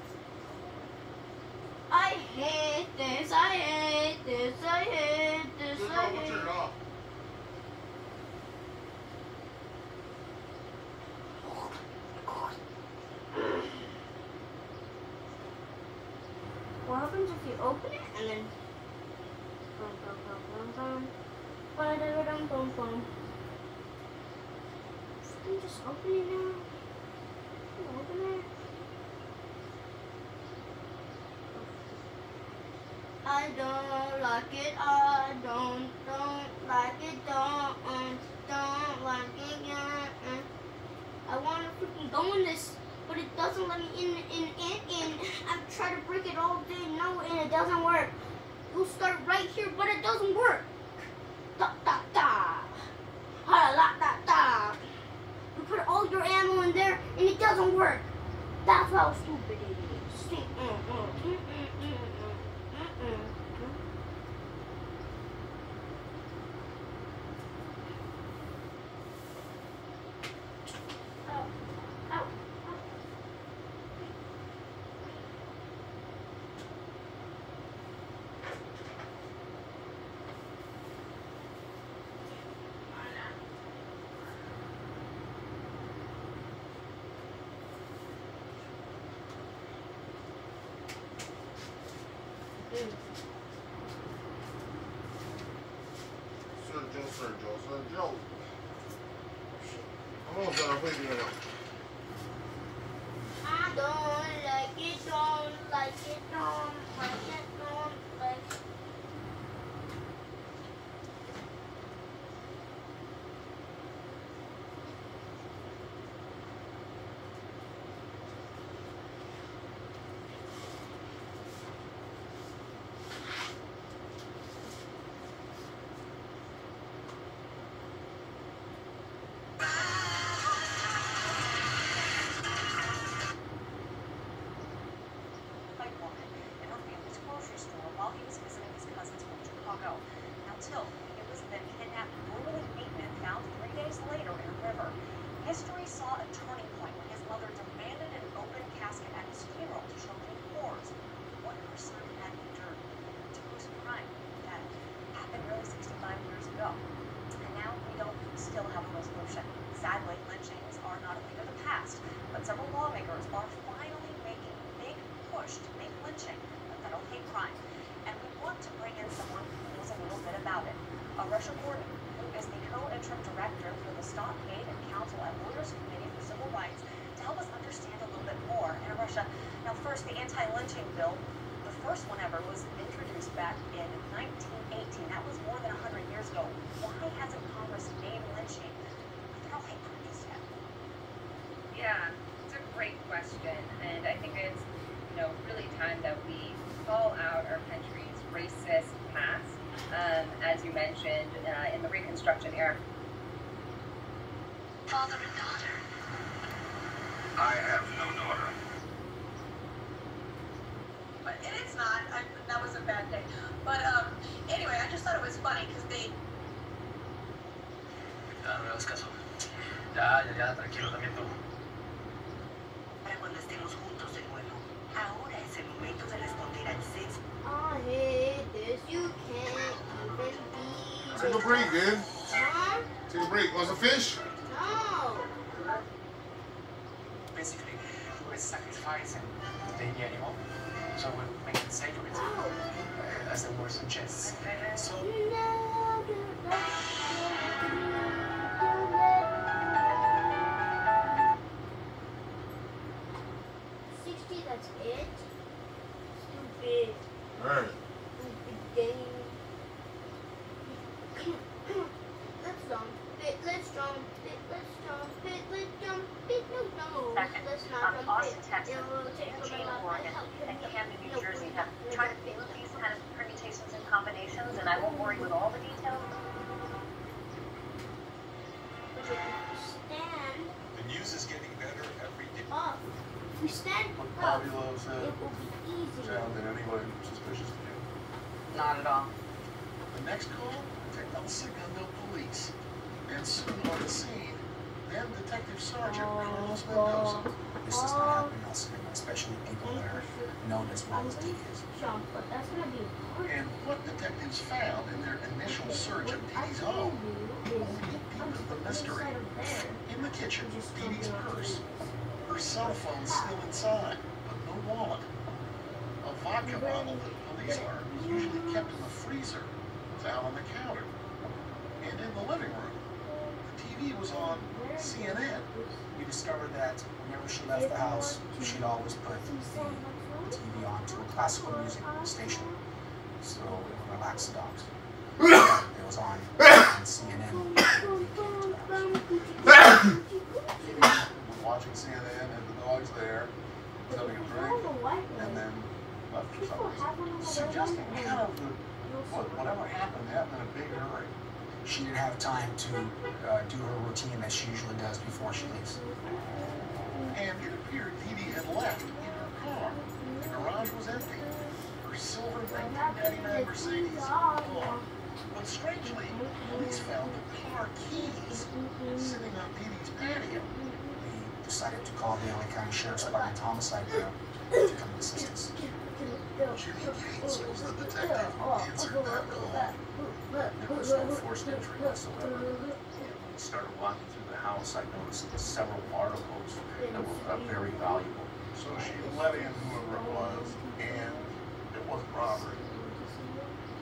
[SPEAKER 4] I hate this, I hate this, I hate this,
[SPEAKER 5] Turn
[SPEAKER 4] I
[SPEAKER 5] it
[SPEAKER 4] hate this.
[SPEAKER 5] off.
[SPEAKER 4] What happens if you open it and then bum bum bum bum bum ba-da-da-dum bum bum. Can you just open it now? Can you open it? I don't like it, I don't like it, don't like it, yeah. I wanna freaking go in this, but it doesn't let me in. I've tried to break it all day, no, and it doesn't work. You'll start right here, but it doesn't work. Da da da. Ha la da da. You put all your ammo in there, and it doesn't work. That's how stupid it is. Ow, ow, ow.
[SPEAKER 5] Vamos a la primera.
[SPEAKER 4] I don't like it, don't like it, don't like it, don't like it.
[SPEAKER 9] White woman in her family's grocery store while he was visiting his cousins from Chicago. Now, Till, it was then kidnapped, brutally beaten, and found 3 days later in a river. History saw a turning point when his mother demanded an open casket at his funeral to show the horrors of what her son had endured. It's a gruesome crime that happened nearly 65 years ago. And now we don't still have a resolution. Sadly, lynchings are not a thing of the past, but several lawmakers are finally making a big push to make lynching a federal hate crime. And we want to bring in someone who knows a little bit about it. Russia Gordon, who is the co-interim director for the Stop Hate and Council at Lawyers Committee for Civil Rights, to help us understand a little bit more. And Russia, now first, the anti-lynching bill, the first one ever, was introduced back in 1918. That was more than 100 years ago. Why hasn't Congress named lynching a federal hate crime just yet?
[SPEAKER 10] Yeah, it's a great question, and I think it's, really time that we call out our country's racist past, as you mentioned, in the Reconstruction era.
[SPEAKER 7] Father and daughter.
[SPEAKER 6] I have no daughter.
[SPEAKER 11] But and it's not. That was a bad day. But anyway, I just thought it was funny because they.
[SPEAKER 1] Ya, no me hagas caso. Ya, tranquilo, también tú.
[SPEAKER 2] Para cuando estemos juntos de nuevo. Ahora es el momento de responder al sexo.
[SPEAKER 4] I hate this, you can't even be.
[SPEAKER 5] Take a break, dude.
[SPEAKER 4] Huh?
[SPEAKER 5] Take a break. Want some fish?
[SPEAKER 4] No.
[SPEAKER 1] Basically, we're sacrificing the animal, so we're making sacred, as the word suggests. So,
[SPEAKER 4] No. 60, that's it. Stupid.
[SPEAKER 5] Alright.
[SPEAKER 4] Stupid game. Let's jump it, let's jump it, let's jump it, let's jump it. No,
[SPEAKER 9] Second,
[SPEAKER 4] let's not jump
[SPEAKER 9] Austin,
[SPEAKER 4] it.
[SPEAKER 9] Texas,
[SPEAKER 4] Take
[SPEAKER 9] Eugene,
[SPEAKER 4] a
[SPEAKER 9] Oregon, and Camden, New Jersey have tried to do these kind of permutations and combinations, and I won't bore you with all the details.
[SPEAKER 4] But if we stand
[SPEAKER 6] The news is getting better every day.
[SPEAKER 4] up, if we stand up,
[SPEAKER 5] Bobby loves
[SPEAKER 4] it will be easier.
[SPEAKER 5] sound than anyone suspicious of you.
[SPEAKER 9] Not at all.
[SPEAKER 12] The next call, El Segundo Police. And soon on the scene, then Detective Sergeant Carlos Mendoza.
[SPEAKER 1] this does not happen in El Segundo, especially people that are known as well as DDs.
[SPEAKER 4] Jump, but that's gonna be hard.
[SPEAKER 12] And what detectives found in their initial search of Dee Dee's home only deepened the mystery. In the kitchen, Dee Dee's purse. Her cell phone still inside, but no wallet. A vodka bottle that police learned was usually kept in the freezer was out on the counter. And in the living room, the TV was on CNN.
[SPEAKER 1] We discovered that whenever she left the house, she'd always put the TV on to a classical music station, so it would relax the dogs. It was on CNN.
[SPEAKER 5] Watching CNN and the dog's there, having a drink, and then left for some reason.
[SPEAKER 1] Suggesting kind of
[SPEAKER 5] Whatever happened in a big hurry.
[SPEAKER 1] she didn't have time to do her routine that she usually does before she leaves.
[SPEAKER 12] And it appeared Dee Dee had left in her car. The garage was empty. Her silver 1999 Mercedes gone. But strangely, police found the car keys sitting on Dee Dee's patio.
[SPEAKER 1] We decided to call the LA County Sheriff's Department Homicide Bureau to come and assist us.
[SPEAKER 12] Jimmy Gates was the detective who answered that call.
[SPEAKER 1] There was no forced entry whatsoever. When we started walking through the house, I noticed several articles that were very valuable.
[SPEAKER 5] So she let in whoever it was, and it wasn't robbery.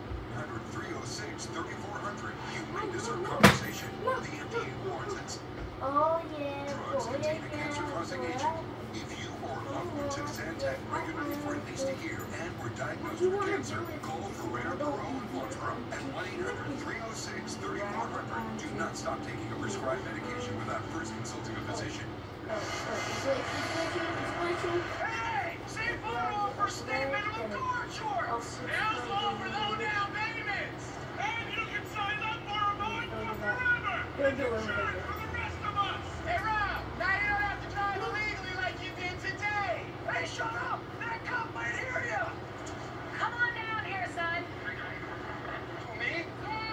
[SPEAKER 6] 306-3400. You may deserve conversation. The MTA warns it's
[SPEAKER 4] Oh yeah.
[SPEAKER 6] Drugs contain a cancer-causing agent. If you or a loved one took Zantac regularly for at least a year and were diagnosed with cancer, call Ferrer, Perot, and Wolfram at 1-800-306-3400. Do not stop taking a prescribed medication without first consulting a physician.
[SPEAKER 1] Hey! Same photo for state minimum cord shorts! Now's low for low down payments! And you can sign up for a month for forever! With insurance for the rest of us! Hey, Rob! Now you don't have to drive illegally like you did today! Hey, shut up! That cop might hear you!
[SPEAKER 10] Come on down here, son.
[SPEAKER 1] Me?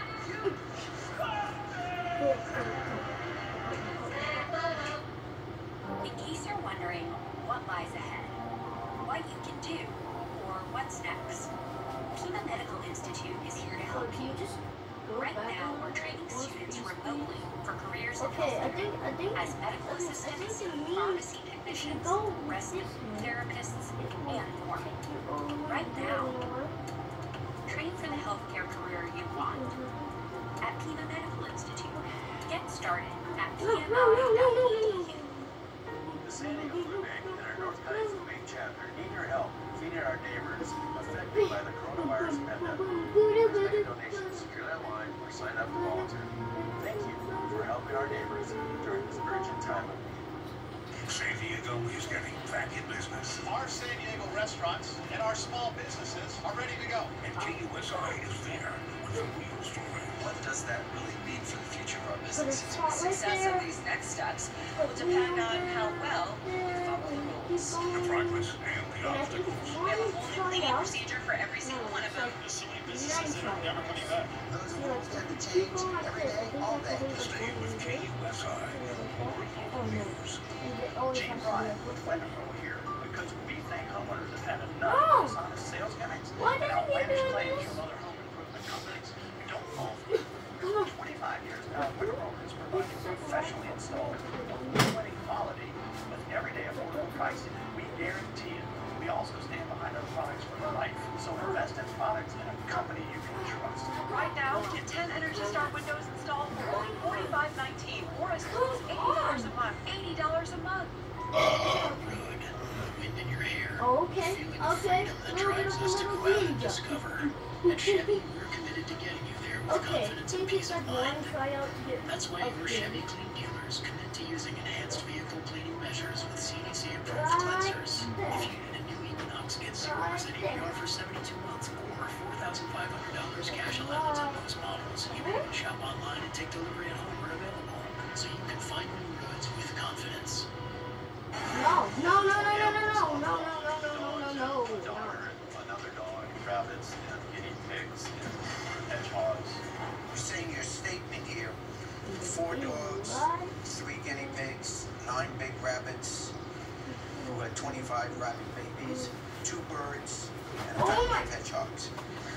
[SPEAKER 13] In case you're wondering what lies ahead, what you can do, or what's next, Pima Medical Institute is here to help you. Right now, we're training students remotely for careers in healthcare as medical assistants, pharmacy technicians, resident therapists, and more. Right now, train for the healthcare career you want at Pima Medical Institute. Get started at pmi.edu.
[SPEAKER 1] The San Diego Food Bank and our North County Food Bank chapter need your help feeding our neighbors affected by the coronavirus pandemic. Please make a donation securely online or sign up to volunteer. Thank you for helping our neighbors during this urgent time of need.
[SPEAKER 6] San Diego is getting back in business.
[SPEAKER 14] Our San Diego restaurants and our small businesses are ready to go.
[SPEAKER 6] And KUSI is there with the wheels turning.
[SPEAKER 15] What does that really mean for the future of our business?
[SPEAKER 2] The success of these next steps will depend on how well you follow the rules.
[SPEAKER 6] The progress and the obstacles.
[SPEAKER 2] We have a whole new cleaning procedure for every single one of them.
[SPEAKER 14] There's so many businesses that are never coming back.
[SPEAKER 15] Those rules tend to change every day, all day.
[SPEAKER 6] Stay with KUSI for local news.
[SPEAKER 1] Gene Bryant with Wenderville here because we think homeowners have had enough dishonest sales gimmicks and outlandish claims from other home improvement companies. Don't fall for it. For 25 years now, Wenderville has provided professionally installed, award-winning quality with everyday affordable pricing. We guarantee it. We also stand behind our products for life. So invest in products in a company you can trust.
[SPEAKER 2] Right now, get 10 Energy Star windows installed for only $45.19 or as low as $80 a month. $80 a month.
[SPEAKER 15] Oh, good. Wind in your hair.
[SPEAKER 4] Okay.
[SPEAKER 15] Feeling of freedom that drives us to go out and discover. At Chevy, we're committed to getting you there with confidence and peace of mind. That's why your Chevy Clean dealers commit to using enhanced vehicle cleaning measures with CDC-approved cleansers. If you need a new Equinox, get yours at APR for 72 months or $4,500 cash allowance on most models. You can even shop online and take delivery at home where available, so you can find new goods with confidence.
[SPEAKER 4] No.
[SPEAKER 1] Another dog, rabbits, and guinea pigs, and hedgehogs.
[SPEAKER 15] You're saying your statement here. 4 dogs, 3 guinea pigs, 9 big rabbits, 25 rabbit babies, 2 birds, and 5 hedgehogs.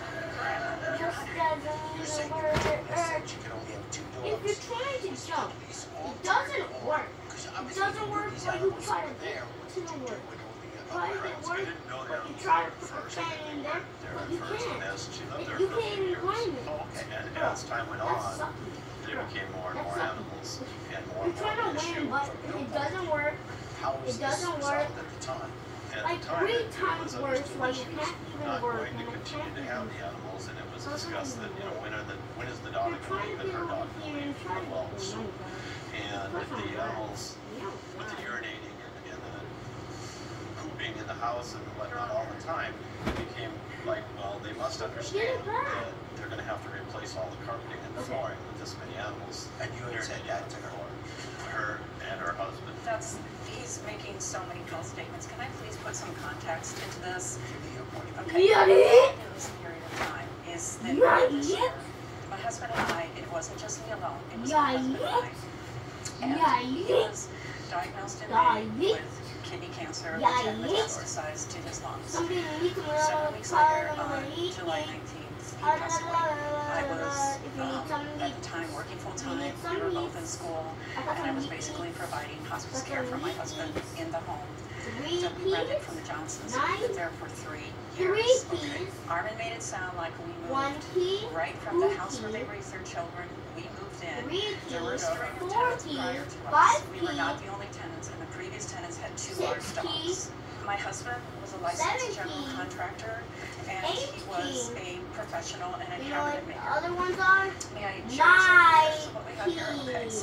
[SPEAKER 15] You're saying your technician said you can only have 2 dogs.
[SPEAKER 4] If you're trying to jump, it doesn't work. It doesn't work when you try to get to the work. Why does it work? When you try to put the fan in there, but you can't. You can't even climb it.
[SPEAKER 1] And as time went on, there became more and more animals and more
[SPEAKER 4] You're trying to win, but if it doesn't work, it doesn't work.
[SPEAKER 1] At the time.
[SPEAKER 4] Like 3 times worse, like it can't even work.
[SPEAKER 1] Going to continue to have the animals, and it was discussed that when is the daughter going to leave her dog well soon, and the animals with the urinating and the pooping in the house and whatnot all the time, it became like, well, they must understand that they're going to have to replace all the carpeting and the flooring with this many animals.
[SPEAKER 15] And you had said that to
[SPEAKER 1] her and her husband.
[SPEAKER 2] He's making so many false statements. Can I please put some context into this?
[SPEAKER 4] Okay.
[SPEAKER 2] In this period of time is that my husband and I, it wasn't just me alone, it was my husband and I. And he was diagnosed in May with kidney cancer that had metastasized to his lungs. 7 weeks later, on July 19th, he passed away. I was, at the time, working full-time. We were both in school, and I was basically providing hospice care for my husband in the home that we rented from the Johnsons. We lived there for 3 years. Armin made it sound like we moved right from the house where they raised their children. We moved moved in,
[SPEAKER 4] 3
[SPEAKER 2] there were a
[SPEAKER 4] keys,
[SPEAKER 2] string of
[SPEAKER 4] 4
[SPEAKER 2] tenants prior
[SPEAKER 4] keys,
[SPEAKER 2] to
[SPEAKER 4] 5
[SPEAKER 2] us. We were not
[SPEAKER 4] keys,
[SPEAKER 2] the only tenants, and the previous tenants had 2
[SPEAKER 4] 6
[SPEAKER 2] large dogs.
[SPEAKER 4] keys,
[SPEAKER 2] My husband was a
[SPEAKER 4] 7
[SPEAKER 2] licensed general
[SPEAKER 4] keys,
[SPEAKER 2] contractor, and
[SPEAKER 4] 8
[SPEAKER 2] he was
[SPEAKER 4] keys.
[SPEAKER 2] a professional and a
[SPEAKER 4] You know what
[SPEAKER 2] cabinet
[SPEAKER 4] the
[SPEAKER 2] maker.
[SPEAKER 4] other ones are?
[SPEAKER 2] May I share some
[SPEAKER 4] 9
[SPEAKER 2] pictures of what we have here? Okay,
[SPEAKER 4] keys.
[SPEAKER 2] so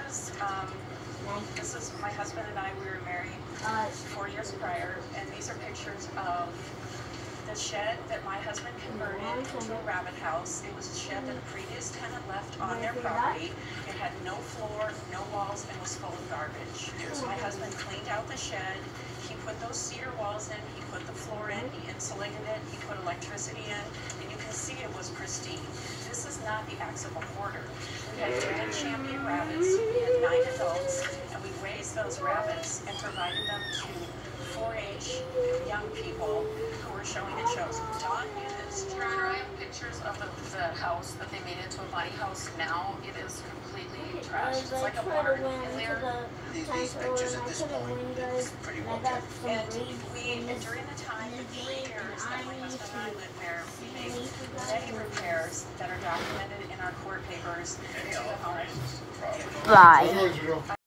[SPEAKER 2] this is my husband and I. We were married 4 years prior, and these are pictures of the shed that my husband converted into a rabbit house. It was a shed that a previous tenant left on their property. It had no floor, no walls, and was full of garbage. So my husband cleaned out the shed. He put those cedar walls in. He put the floor in. He insulated it. He put electricity in, and you can see it was pristine. This is not the acts of a hoarder. We had Grand Champion rabbits. We had 9 adults, and we raised those rabbits and provided them to 4-H young people who were showing at shows. Dawn knew this.
[SPEAKER 16] Your Honor, I have pictures of the house that they made into a bunny house now. It is completely trashed. It's like a barn in there.
[SPEAKER 4] These pictures at this point is pretty well kept.
[SPEAKER 2] And we, during the time, the 3 years that my husband and I lived there, we made many repairs that are documented in our court papers to the home.
[SPEAKER 4] Bye.